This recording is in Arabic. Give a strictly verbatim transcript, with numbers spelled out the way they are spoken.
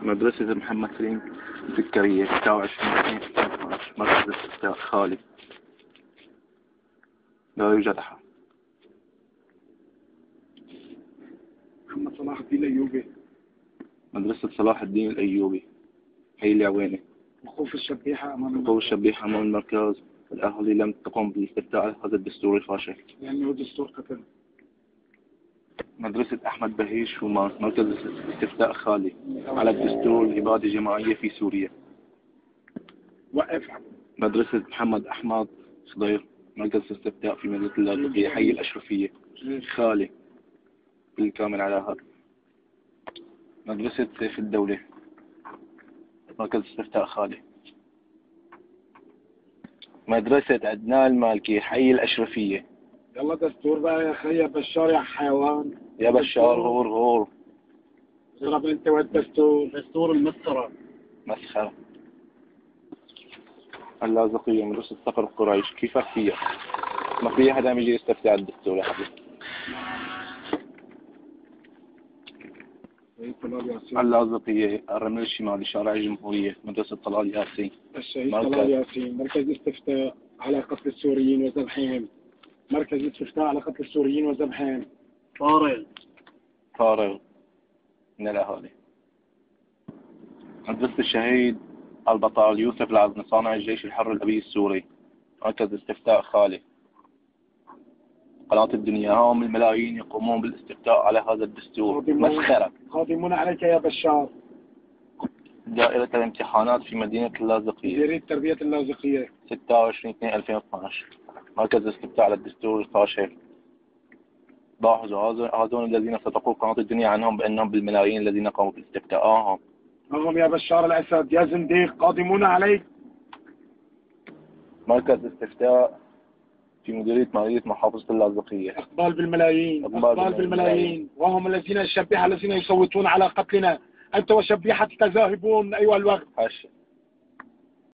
مدرسة محمد سليم السكرية ستة وعشرين مركز الاستفتاء خالي، لا يوجد أحد. محمد صلاح الدين الأيوبي، مدرسة صلاح الدين الأيوبي حي العوينة. وقوف الشبيحة أمام وقوف الشبيحة أمام المركز. الأهالي لم تقم بالاستفتاء على هذا الدستور الفاشل لأنه دستور قتل. مدرسة أحمد بهيش شومان مركز الاستفتاء خالي على الدستور الإبادة الجماعية في سوريا. وقف. مدرسة محمد أحمد صدير مركز الاستفتاء في مدينة اللاذقية حي الأشرفية خالي بالكامل على هذا. مدرسة سيف الدولة مركز استفتاء خالي. مدرسة عدنان المالكي حي الأشرفية. يلا دستور بقى يا أخي يا بشار يا حيوان. يا بشار غور غور. اضرب أنت والدستور. دستور المسخرة. مسخرة. اللاذقية مدرسة صقر قريش كيفك فيها؟ ما في أحد عم يجي يستفتي على الدستور يا حبيبي. اللاذقية الرمل الشمالي شارع الجمهورية مدرسة طلال ياسين. الشهيد طلال ياسين مركز استفتاء على قتل السوريين وذبحهم. مركز استفتاء على قتل السوريين وذبحهم. فارغ فارغ من الأهالي. مدرسة الشهيد البطال يوسف العزمي صانع الجيش الحر الأبي السوري مركز استفتاء خالي. قناة الدنيا هم الملايين يقومون بالاستفتاء على هذا الدستور. مسخرة. قادمون عليك يا بشار. دائرة الامتحانات في مدينة اللاذقية. مديرية تربية اللاذقية ستة وعشرين اثنين ألفين واثناشر مركز الاستفتاء على الدستور الفاشل. لاحظوا هذول الذين ستقول قناة الدنيا عنهم بأنهم بالملايين الذين قاموا بالاستفتاء. آهم هم يا بشار الأسد يا زنديق قادمون عليك. مركز استفتاء في مديرية مالية محافظة اللاذقية. إقبال بالملايين. إقبال, إقبال بالملايين. وهم الذين الشبيحة الذين يصوتون على قتلنا. أنت وشبيحتك ذاهبون أيها الوقت. حش